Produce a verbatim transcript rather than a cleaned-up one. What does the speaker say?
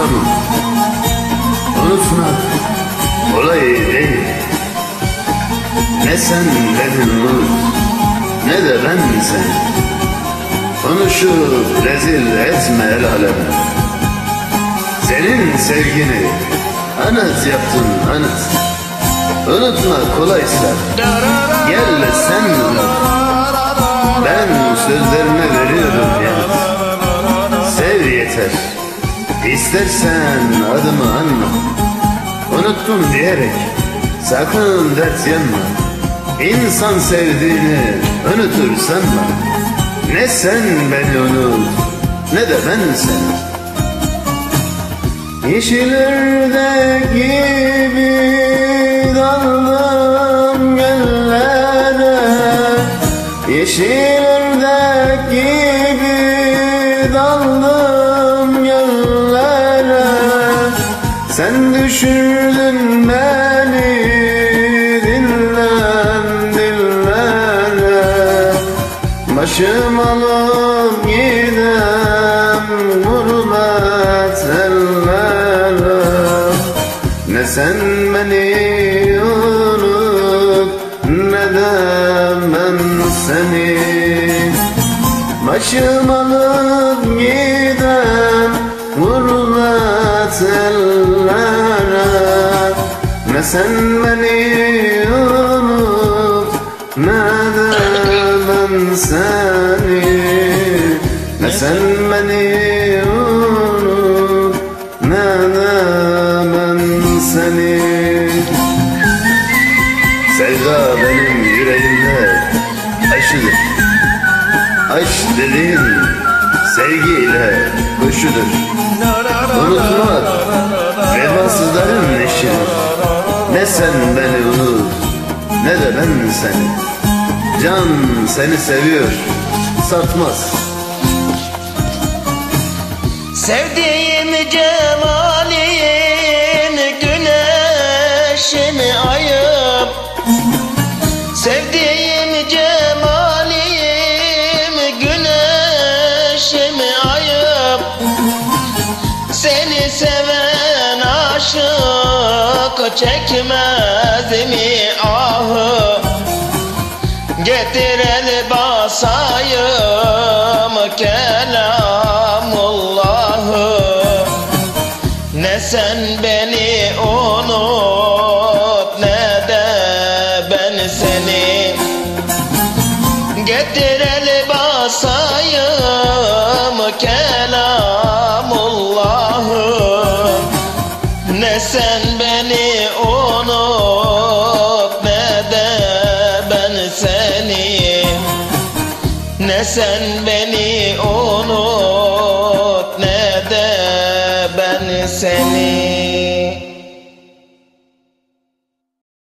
tamam. Unutmak kolay değil. Ne sen beni unut, ne de ben seni. Konuşup rezil etme el aleme. Senin sevgini anıt yaptın anıt. Unutma kolaysa gel sen unut. Ben sözlerime veriyorum ya. Sev yeter, İstersen adımı anma. Unuttum diyerek sakın dert yanma. İnsan sevdiğini unutur sanma. Ne sen beni unut, ne de ben seni. Yeşillerde gibi daldım göllere. Yeşillerde gibi daldım göllere. Sen düşürdün beni dillem dillere. Başım alıp gidem gurbet ellere. Ne sen beni unut, ne de ben seni. Başım alıp gidem gurbet ellere. Ne sen beni unut, ne de ben seni. Ne sen beni unut, ne de ben seni. Sevda benim yüreğimde aşıdır. Aşk dediğin sevgiyle kuşudur. Unutmak vefasızların eşidir. Ne sen beni unut, ne de ben seni. Can seni seviyor, satmaz. Sevdiğim cemalin güneşin ayım. Sevdiğim cemalin güneşin ayım. Seni seven aşık çekmez mi ahı? Getir el basayım kelamullahı. Ne sen beni unut, ne de ben seni. Getir el basayım kelamullahı. Ne sen beni unut, ne de ben seni. Ne sen beni unut, ne de ben seni.